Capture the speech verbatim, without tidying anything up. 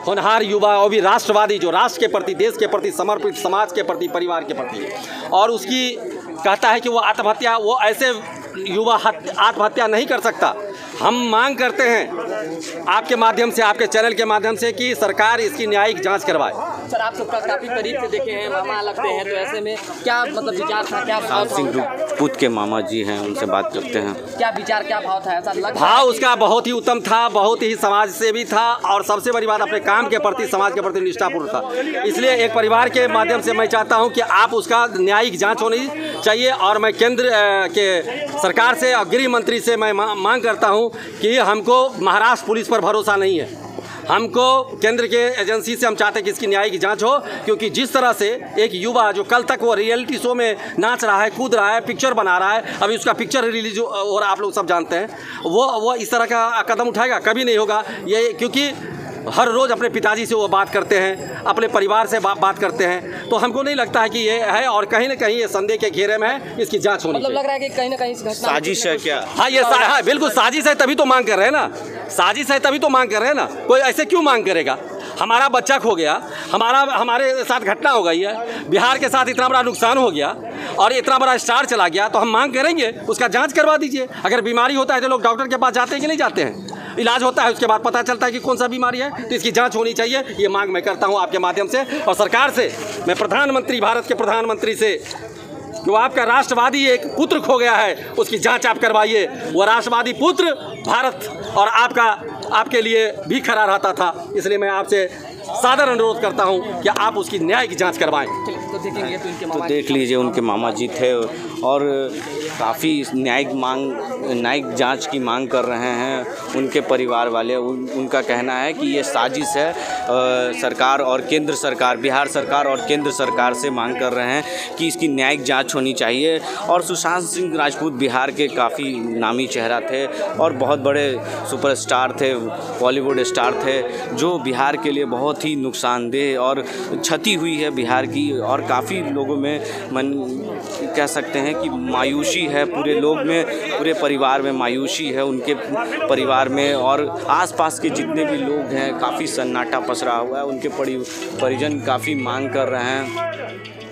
होनहार युवा और भी राष्ट्रवादी, जो राष्ट्र के प्रति, देश के प्रति समर्पित, समाज के प्रति, परिवार के प्रति, और उसकी कहता है कि वो आत्महत्या, वो ऐसे युवा आत्महत्या नहीं कर सकता। हम मांग करते हैं आपके माध्यम से, आपके चैनल के माध्यम से, कि सरकार इसकी न्यायिक जांच करवाए। सर, आप सबका काफ़ी करीब से देखे हैं, मामा लगते हैं, तो ऐसे में क्या मतलब विचार था, क्या भाव था? सिंह राजपूत के मामा जी हैं, उनसे बात करते हैं। क्या विचार, क्या भाव था? ऐसा लग भाव उसका बहुत ही उत्तम था, बहुत ही समाज सेवी था, और सबसे बड़ी बात अपने काम के प्रति, समाज के प्रति निष्ठापूर्ण था। इसलिए एक परिवार के माध्यम से मैं चाहता हूं कि आप उसका न्यायिक जांच होनी चाहिए, और मैं केंद्र के सरकार से और गृह मंत्री से मैं मांग करता हूं कि हमको महाराष्ट्र पुलिस पर भरोसा नहीं है, हमको केंद्र के एजेंसी से हम चाहते हैं कि इसकी न्यायिक जांच हो। क्योंकि जिस तरह से एक युवा जो कल तक वो रियलिटी शो में नाच रहा है, कूद रहा है, पिक्चर बना रहा है, अभी उसका पिक्चर रिलीज हो रहा है, आप लोग सब जानते हैं, वो वो इस तरह का कदम उठाएगा? कभी नहीं होगा ये, क्योंकि हर रोज़ अपने पिताजी से वो बात करते हैं, अपने परिवार से बा, बात करते हैं, तो हमको नहीं लगता है कि ये है, और कहीं ना कहीं ये संदेह के घेरे में है, इसकी जांच होनी मतलब लग रहा है कि कहीं ना कहीं साजिश है क्या? हाँ, ये सा, हाँ बिल्कुल साजिश है, तभी तो मांग कर रहे हैं ना, साजिश है तभी तो मांग कर रहे हैं ना। कोई ऐसे क्यों मांग करेगा? हमारा बच्चा खो गया, हमारा हमारे साथ घटना हो गई है, बिहार के साथ इतना बड़ा नुकसान हो गया, और इतना बड़ा स्टार चला गया, तो हम मांग करेंगे उसका जांच करवा दीजिए। अगर बीमारी होता है तो लोग डॉक्टर के पास जाते हैं कि नहीं जाते हैं? इलाज होता है, उसके बाद पता चलता है कि कौन सा बीमारी है, तो इसकी जांच होनी चाहिए। ये मांग मैं करता हूं आपके माध्यम से, और सरकार से मैं प्रधानमंत्री, भारत के प्रधानमंत्री से, जो आपका राष्ट्रवादी एक पुत्र खो गया है, उसकी जांच आप करवाइए। वो राष्ट्रवादी पुत्र भारत और आपका आपके लिए भी खड़ा रहता था, इसलिए मैं आपसे सादर अनुरोध करता हूं कि आप उसकी न्यायिक जांच करवाएं। तो देखेंगे तो इनके तो देख लीजिए, उनके मामा जी थे और काफ़ी न्यायिक मांग न्यायिक जांच की मांग कर रहे हैं उनके परिवार वाले। उन, उनका कहना है कि ये साजिश है। आ, सरकार और केंद्र सरकार, बिहार सरकार और केंद्र सरकार से मांग कर रहे हैं कि इसकी न्यायिक जांच होनी चाहिए। और सुशांत सिंह राजपूत बिहार के काफ़ी नामी चेहरा थे और बहुत बड़े सुपरस्टार थे, बॉलीवुड स्टार थे, जो बिहार के लिए बहुत ही नुकसानदेह और क्षति हुई है बिहार की। और काफ़ी लोगों में मन कह सकते हैं कि मायूसी है, पूरे लोग में, पूरे परिवार में मायूसी है, उनके परिवार में और आसपास के जितने भी लोग हैं, काफ़ी सन्नाटा पसरा हुआ है। उनके परिजन काफ़ी मांग कर रहे हैं